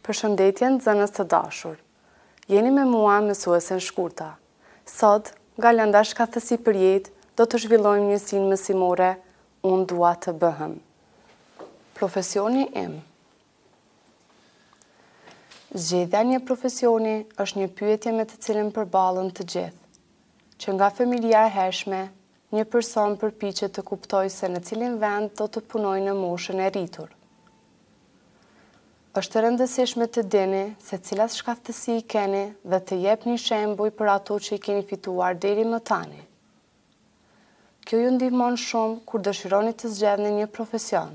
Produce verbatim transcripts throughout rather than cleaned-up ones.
Përshëndetje nxënës të dashur. Jeni me mua mësuesen shkurta. Sot, nga lënda shkathësi për jetë, do të zhvillojmë njësinë mësimore Unë dua të bëhem. Profesioni im. Zgjedhja një profesioni është një pyetje me të cilën përballen të gjithë, që nga familja e hershme, një person përpiqet të kuptojë se në cilin vend do të punojë në moshën e rritur. Është e rëndësishme të dini se cilat shkathësi i keni dhe të jepni shembuj për ato që i keni fituar deri më tani. Kjo ju ndihmon shumë kur dëshironi të zgjedhni një profesion.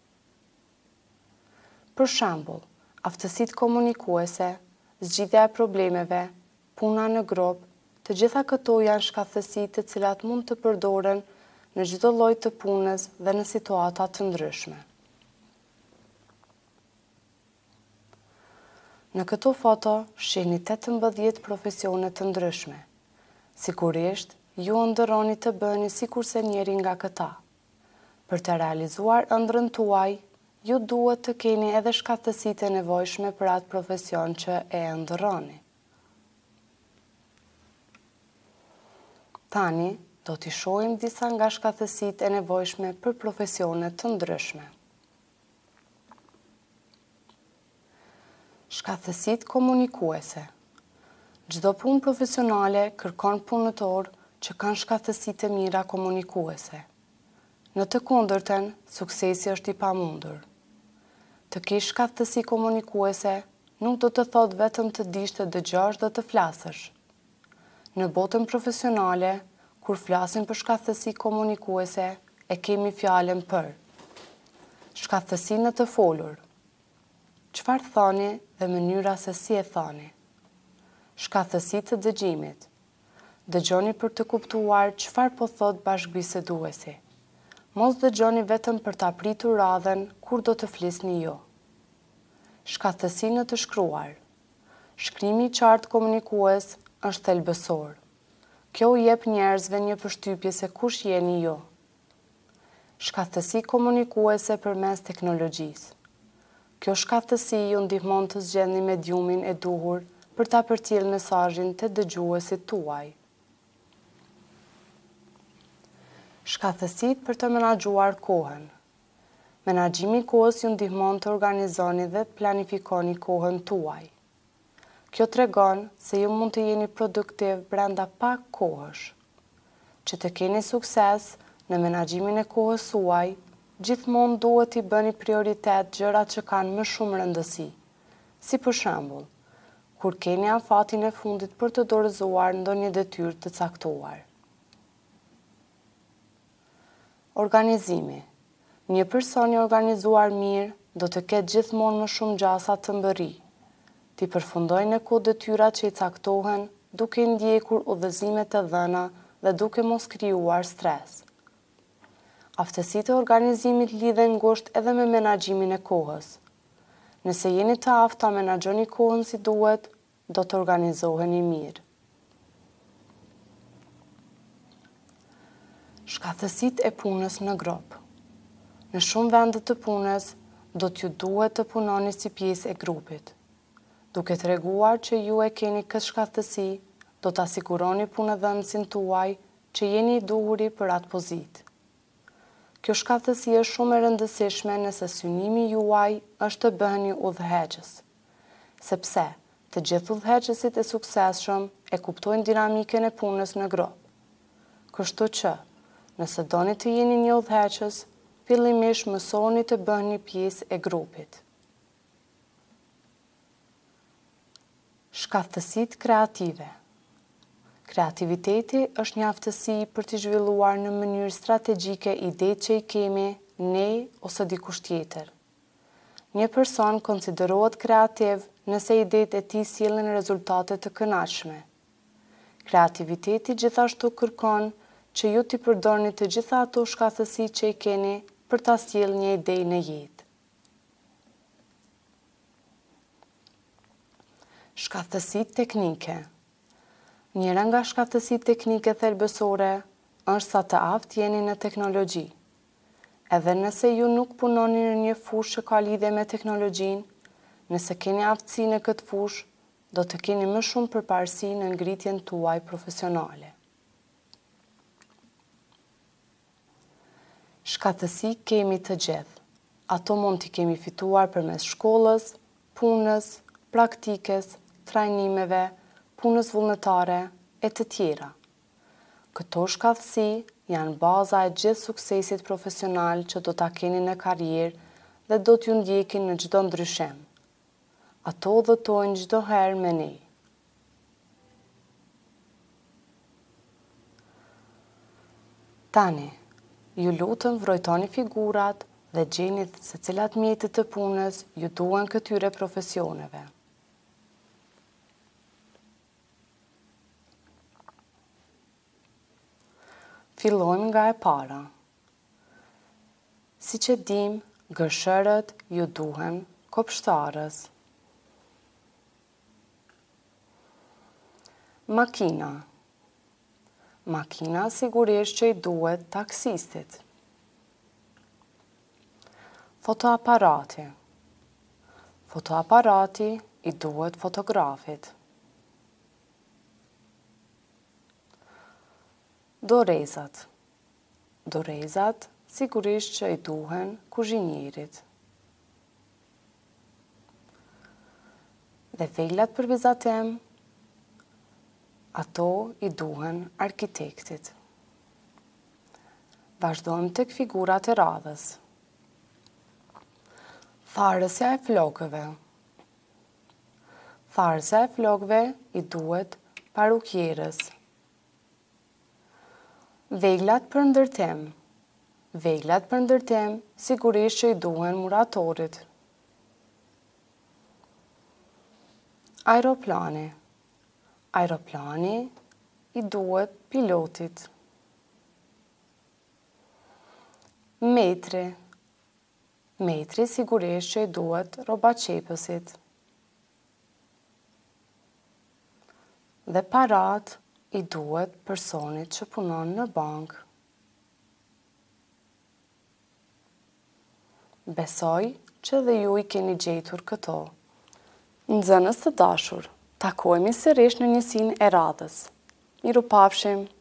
Për shembull, aftësitë komunikuese, zgjidhja e problemeve, puna në grup, të gjitha këto janë shkathësi të cilat mund të përdoren në çdo lloj të punës dhe në situata të ndryshme. Në këto foto shihni tetëmbëdhjetë profesione të ndryshme. Sigurisht, ju ëndërroni të bëni sikurse njëri nga këta. Për të realizuar ëndrrën tuaj, ju duhet të keni edhe shkathësitë e nevojshme për atë profesion që e ëndërroni. Tani, do t'i shohim disa nga shkathësitë e nevojshme për profesione të ndryshme. Shkathësitë komunikuese. Çdo punë profesionale kërkon punëtor që kanë shkathësi të mira komunikuese. Në të kundërtën, suksesi është i pamundur. Të kesh shkathësi komunikuese nuk do të thotë vetëm të dish të dëgjosh dhe të flasësh. Në botën profesionale, kur flasim për shkathësi komunikuese, e kemi fjalën për shkathësi në të folur. Çfarë thoni dhe mënyra se si e thoni. Shkathësi të dëgjimit. Dëgjoni për të kuptuar çfarë po thot bashkëbiseduesi. Mos dëgjoni vetëm për ta pritur radhën kur do të flisni ju. Shkathësi në të shkruar. Shkrimi i qartë komunikues është thelbësor. Kjo u jep njerëzve një përshtypje se kush jeni ju. Shkathësi komunikuese përmes teknologjisë. Kjo shkathësi ju ndihmon të zgjedhni mediumin e duhur për ta përcjellë mesazhin te dëgjuesit tuaj. Shkathësitë për të menaxhuar kohën. Menaxhimi i kohës ju ndihmon të organizoni dhe planifikoni kohën tuaj. Kjo tregon se ju mund të jeni produktiv brenda pak kohësh. Që të keni sukses në menaxhimin e kohës suaj, gjithmonë duhet i bëni prioritet gjërat që kanë më shumë rëndësi, si për shembull, kur keni afatin e fundit për të dorëzuar ndonjë detyrë të caktuar. Organizimi. Një person i organizuar mirë do të ketë gjithmonë më shumë gjasa të mbërri. Ti përfundojë në kohë detyrat që i caktohen, duke ndjekur udhëzimet e dhëna dhe duke mos krijuar stres. Aftësitë e organizimit lidhen ngushtë edhe me menaxhimin e kohës. Nëse jeni të aftë ta menaxhoni kohën si duhet, do të organizoheni mirë. Shkathësitë e punës në grup. Në shumë vende të punës, do t'ju duhet të punoni si pjesë e grupit. Duke treguar që ju e keni këtë shkathësi, do të siguroni punëdhënësin tuaj që jeni i duhuri për atë pozitë. Kjo shkathësi është shumë e rëndësishme nëse synimi juaj është të bëheni udhëheqës. Sepse, të gjithë udhëheqësit e suksesshëm e kuptojnë dinamikën e punës në grup. Kështu që, nëse doni të jeni një udhëheqës, fillimisht mësoni të bëheni pjesë e grupit. Shkathësitë kreative. Kreativiteti është një aftësi për të zhvilluar në mënyrë strategjike idetë që i kemi ne ose dikush tjetër. Një person konsiderohet kreativ nëse idetë e tij sjellin rezultate të kënaqshme. Kreativiteti gjithashtu kërkon që ju t'i përdorni të gjitha ato shkathësi që i keni për ta sjellë një ide në jetë. Shkathësitë teknike. Njëra nga shkathësitë teknike thelbësore është sa të aftë jeni në teknologji. Edhe nëse ju nuk punoni në një fushë që ka lidhje me teknologjinë, Nëse keni aftësi në këtë fushë, do të keni më shumë përparësi në ngritjen tuaj profesionale. Shkatësi kemi të gjithë. Ato mund t'i kemi fituar përmes shkollës, punës, praktikës, trajnimeve, punës vullnetare e të tjera. Këto shkatësi janë baza e gjithë suksesit profesional që do t'a keni në karrierë dhe do t'ju ndjekin në çdo ndryshim. Ato dhëtojnë çdo herë me ne. Tani, ju lutem vrojtoni figurat dhe gjeni se cilat mjetet të punës ju duan këtyre profesioneve. Fillojmë nga e para. Si që dim, gërshërët ju duhen kopshtarës. Makina. Makina sigurisht që i duhet taksistit. Fotoaparati. Fotoaparati i duhet fotografit. Dorezat. Dorezat sigurisht që i duhen kuzhinierit. Dhe velat për vizatim, ato i duhen arkitektit. Vazhdojmë tek figurat e radhës. Tharësja e flokëve. Tharësja e flokëve i duhet parukjerës. Veglat për ndërtim. Veglat për ndërtim sigurisht që i duhen muratorit. Aeroplani. Aeroplani i duhet pilotit. Metri. Metri sigurisht që i duhet rrobaqepësit. Dhe parat i duhet personit që punon në bankë. Besoj që dhe ju i keni gjetur këto. Nxënës të dashur, takohemi sërish në njësinë e radhës. Mirupafshim!